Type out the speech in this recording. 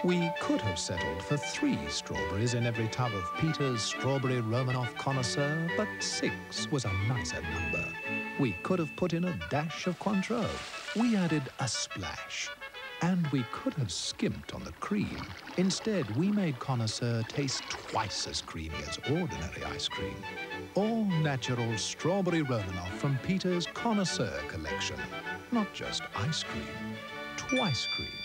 We could have settled for 3 strawberries in every tub of Peter's Strawberry Romanoff Connoisseur, but 6 was a nicer number. We could have put in a dash of Cointreau. We added a splash. And we could have skimped on the cream. Instead, we made Connoisseur taste twice as creamy as ordinary ice cream. All natural Strawberry Romanoff from Peter's Connoisseur collection. Not just ice cream, twice cream.